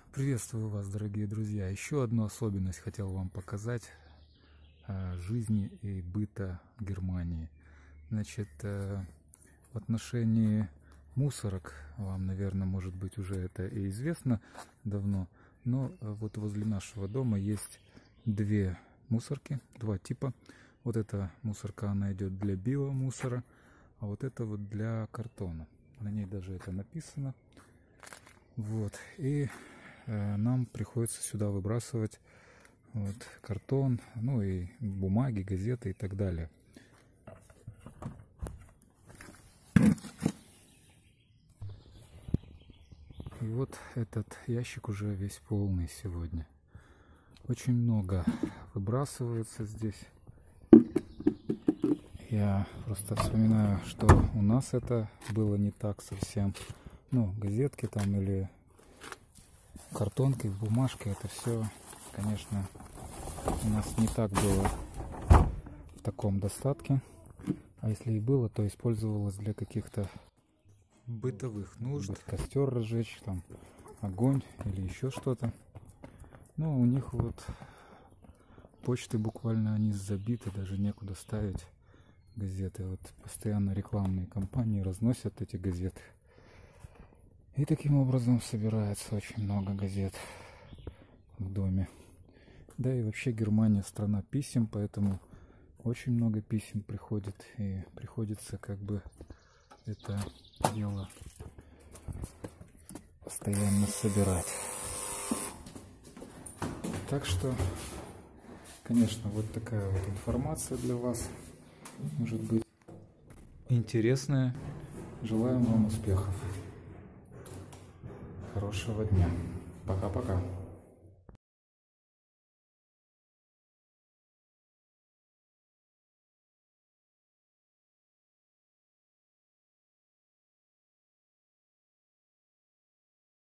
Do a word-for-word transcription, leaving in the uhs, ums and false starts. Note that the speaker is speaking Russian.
Приветствую вас, дорогие друзья. Еще одну особенность хотел вам показать э, жизни и быта Германии. Значит, э, в отношении мусорок, вам, наверное, может быть, уже это и известно давно, но вот возле нашего дома есть две мусорки, два типа. Вот эта мусорка, она идет для биомусора, а вот это вот для картона. На ней даже это написано. Вот, и э, нам приходится сюда выбрасывать вот, картон, ну и бумаги, газеты и так далее. И вот этот ящик уже весь полный сегодня. Очень много выбрасывается здесь. Я просто вспоминаю, что у нас это было не так совсем. Ну, газетки там или картонки, бумажки, это все, конечно, у нас не так было в таком достатке. А если и было, то использовалось для каких-то бытовых нужд. Костер разжечь, там огонь или еще что-то. Ну, у них вот почты буквально они забиты, даже некуда ставить газеты. Вот постоянно рекламные кампании разносят эти газеты. И таким образом собирается очень много газет в доме. Да и вообще Германия страна писем, поэтому очень много писем приходит. И приходится как бы это дело постоянно собирать. Так что, конечно, вот такая вот информация для вас может быть интересная. Желаем вам успехов. Хорошего дня. Пока-пока.